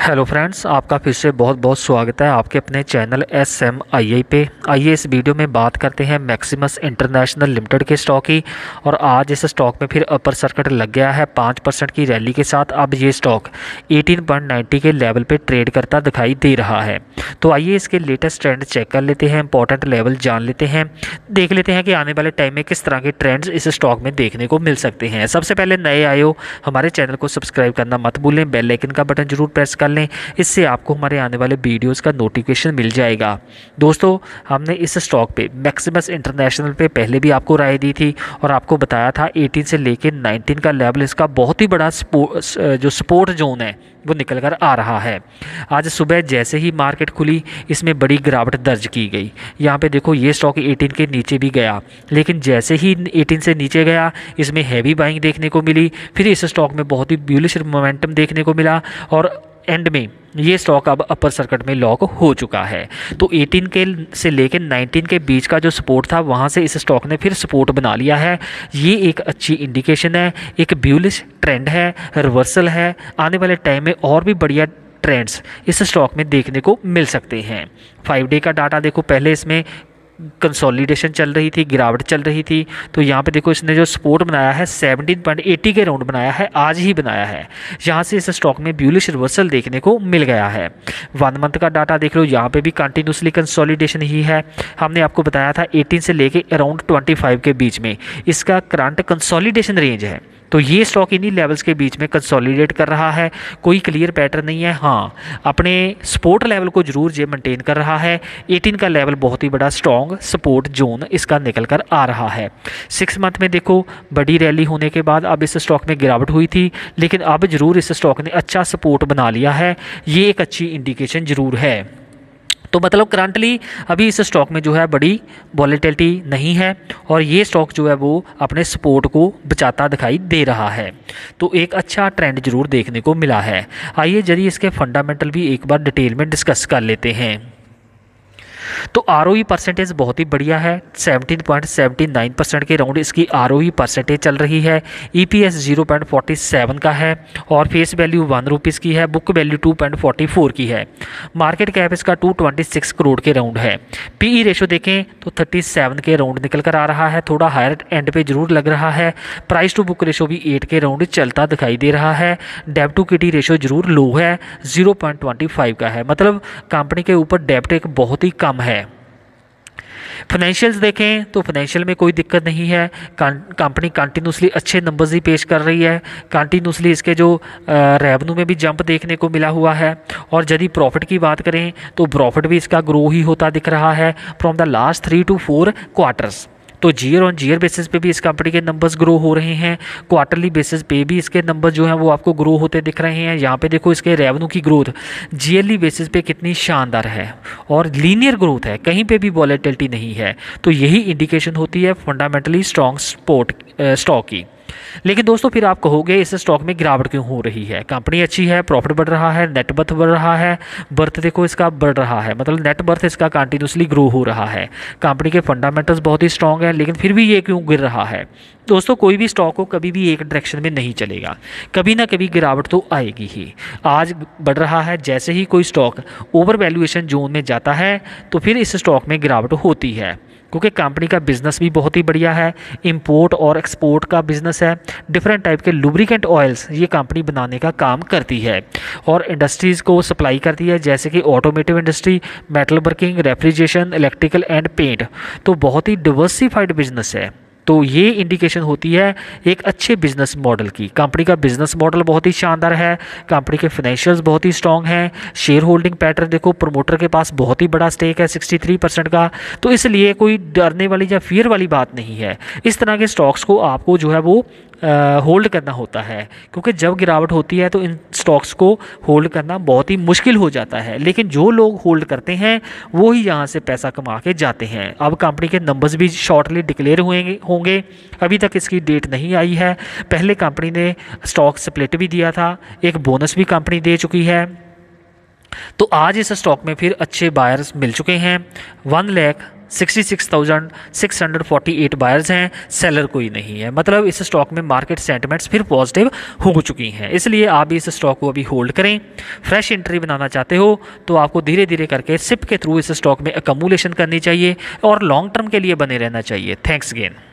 Hello friends, आपका फिर से बहुत बहुत स्वागत है आपके अपने चैनल SMII पे। आइए इस वीडियो में बात करते हैं मैक्सिमस इंटरनेशनल लिमिटेड के स्टॉक की। और आज इस स्टॉक में फिर अपर सर्किट लग गया है 5% की रैली के साथ। अब ये स्टॉक 18.90 के लेवल पे ट्रेड करता दिखाई दे रहा है। तो आइए इसके लेटेस्ट ट्रेंड चेक कर लेते हैं, इंपॉर्टेंट लेवल जान लेते हैं, देख लेते हैं कि आने वाले टाइम में किस तरह के ट्रेंड्स इस स्टॉक में देखने को मिल सकते हैं। सबसे पहले नए आए हो हमारे चैनल को सब्सक्राइब करना मत भूलें, बेल आइकन का बटन जरूर प्रेस कर लें, इससे आपको हमारे आने वाले वीडियोस का नोटिफिकेशन मिल जाएगा। दोस्तों, हमने इस स्टॉक पे मैक्सिमस इंटरनेशनल पे पहले भी आपको राय दी थी और आपको बताया था 18 से लेके 19 का लेवल इसका बहुत ही बड़ा जो सपोर्ट जोन है वो निकल कर आ रहा है। आज सुबह जैसे ही मार्केट खुली इसमें बड़ी गिरावट दर्ज की गई। यहाँ पे देखो ये स्टॉक 18 के नीचे भी गया, लेकिन जैसे ही 18 से नीचे गया इसमें हैवी बाइंग देखने को मिली। फिर इस स्टॉक में बहुत ही ब्यूलिश मोमेंटम देखने को मिला और एंड में ये स्टॉक अब अपर सर्किट में लॉक हो चुका है। तो 18 के से लेकर 19 के बीच का जो सपोर्ट था वहाँ से इस स्टॉक ने फिर सपोर्ट बना लिया है। ये एक अच्छी इंडिकेशन है, एक ब्यूलिश ट्रेंड है, रिवर्सल है। आने वाले टाइम में और भी बढ़िया ट्रेंड्स इस स्टॉक में देखने को मिल सकते हैं। 5 डे का डाटा देखो, पहले इसमें कंसोलिडेशन चल रही थी, गिरावट चल रही थी। तो यहाँ पे देखो इसने जो सपोर्ट बनाया है 17.80 के राउंड बनाया है, आज ही बनाया है। यहाँ से इस स्टॉक में ब्यूलिश रिवर्सल देखने को मिल गया है। 1 मंथ का डाटा देख लो, यहाँ पे भी कंटिन्यूसली कंसोलिडेशन ही है। हमने आपको बताया था 18 से लेके अराउंड 25 के बीच में इसका करंट कंसोलिडेशन रेंज है। तो ये स्टॉक इन्हीं लेवल्स के बीच में कंसोलिडेट कर रहा है, कोई क्लियर पैटर्न नहीं है। हाँ, अपने सपोर्ट लेवल को जरूर ये मेंटेन कर रहा है। 18 का लेवल बहुत ही बड़ा स्ट्रॉन्ग सपोर्ट जोन इसका निकल कर आ रहा है। 6 मंथ में देखो बड़ी रैली होने के बाद अब इस स्टॉक में गिरावट हुई थी, लेकिन अब जरूर इस स्टॉक ने अच्छा सपोर्ट बना लिया है। ये एक अच्छी इंडिकेशन जरूर है। तो मतलब करंटली अभी इस स्टॉक में जो है बड़ी वॉलेटिलिटी नहीं है और ये स्टॉक जो है वो अपने सपोर्ट को बचाता दिखाई दे रहा है। तो एक अच्छा ट्रेंड जरूर देखने को मिला है। आइए जरिए इसके फंडामेंटल भी एक बार डिटेल में डिस्कस कर लेते हैं। तो ROE परसेंटेज बहुत ही बढ़िया है, 17.79% के राउंड इसकी ROE परसेंटेज चल रही है। EPS 0.47 का है और फेस वैल्यू 1 रुपीज़ की है, बुक वैल्यू 2.44 की है। मार्केट कैप इसका 226 करोड़ के राउंड है। PE रेशो देखें तो 37 के राउंड निकल कर आ रहा है, थोड़ा हायर एंड पे जरूर लग रहा है। प्राइस टू बुक रेशो भी 8 के राउंड चलता दिखाई दे रहा है। डेब्ट टू इक्विटी रेशो जरूर लो है, 0.25 का है। मतलब कंपनी के ऊपर डेब्ट एक बहुत ही कम है। फाइनेंशियल्स देखें तो फाइनेंशियल में कोई दिक्कत नहीं है। कंपनी कंटिन्यूसली अच्छे नंबर्स ही पेश कर रही है। कंटिन्यूसली इसके जो रेवेन्यू में भी जंप देखने को मिला हुआ है। और यदि प्रॉफिट की बात करें तो प्रॉफिट भी इसका ग्रो ही होता दिख रहा है from the last 3 to 4 quarters. तो जीयर ऑन जीयर बेसिस पे भी इस कंपनी के नंबर्स ग्रो हो रहे हैं, क्वार्टरली बेसिस पे भी इसके नंबर्स जो हैं वो आपको ग्रो होते दिख रहे हैं। यहाँ पे देखो इसके रेवेन्यू की ग्रोथ जीएलई बेसिस पे कितनी शानदार है और लीनियर ग्रोथ है, कहीं पे भी वॉलेटिलिटी नहीं है। तो यही इंडिकेशन होती है फंडामेंटली स्ट्रॉन्ग स्टॉक की। लेकिन दोस्तों फिर आप कहोगे इस स्टॉक में गिरावट क्यों हो रही है? कंपनी अच्छी है, प्रॉफिट बढ़ रहा है, नेट बर्थ बढ़ रहा है, बर्थ देखो इसका बढ़ रहा है, मतलब नेट बर्थ इसका कंटिन्यूसली ग्रो हो रहा है। कंपनी के फंडामेंटल्स बहुत ही स्ट्रॉन्ग है, लेकिन फिर भी ये क्यों गिर रहा है? दोस्तों कोई भी स्टॉक हो कभी भी एक डायरेक्शन में नहीं चलेगा, कभी ना कभी गिरावट तो आएगी ही। आज बढ़ रहा है, जैसे ही कोई स्टॉक ओवर वैल्यूएशन जोन में जाता है तो फिर इस स्टॉक में गिरावट होती है, क्योंकि कंपनी का बिजनेस भी बहुत ही बढ़िया है। इंपोर्ट और एक्सपोर्ट का बिजनेस है, डिफरेंट टाइप के लुब्रिकेंट ऑयल्स ये कंपनी बनाने का काम करती है और इंडस्ट्रीज़ को सप्लाई करती है, जैसे कि automotive industry, metal working, refrigeration, electrical and paint. तो बहुत ही डिवर्सिफाइड बिजनेस है। तो ये इंडिकेशन होती है एक अच्छे बिजनेस मॉडल की। कंपनी का बिजनेस मॉडल बहुत ही शानदार है, कंपनी के फाइनेंशियल्स बहुत ही स्ट्रांग हैं। शेयर होल्डिंग पैटर्न देखो, प्रमोटर के पास बहुत ही बड़ा स्टेक है 63% का। तो इसलिए कोई डरने वाली या फियर वाली बात नहीं है। इस तरह के स्टॉक्स को आपको जो है वो होल्ड करना होता है, क्योंकि जब गिरावट होती है तो इन स्टॉक्स को होल्ड करना बहुत ही मुश्किल हो जाता है। लेकिन जो लोग होल्ड करते हैं वो ही यहाँ से पैसा कमा के जाते हैं। अब कंपनी के नंबर्स भी शॉर्टली डिक्लेयर होंगे, अभी तक इसकी डेट नहीं आई है। पहले कंपनी ने स्टॉक स्प्लिट भी दिया था, एक बोनस भी कंपनी दे चुकी है। तो आज इस स्टॉक में फिर अच्छे बायर्स मिल चुके हैं। 1,66,648 बायर्स हैं, सेलर कोई नहीं है। मतलब इस स्टॉक में मार्केट सेंटिमेंट्स फिर पॉजिटिव हो चुकी हैं, इसलिए आप भी इस स्टॉक को अभी होल्ड करें। फ्रेश एंट्री बनाना चाहते हो तो आपको धीरे धीरे करके सिप के थ्रू इस स्टॉक में अकमुलेशन करनी चाहिए और लॉन्ग टर्म के लिए बने रहना चाहिए। Thanks again.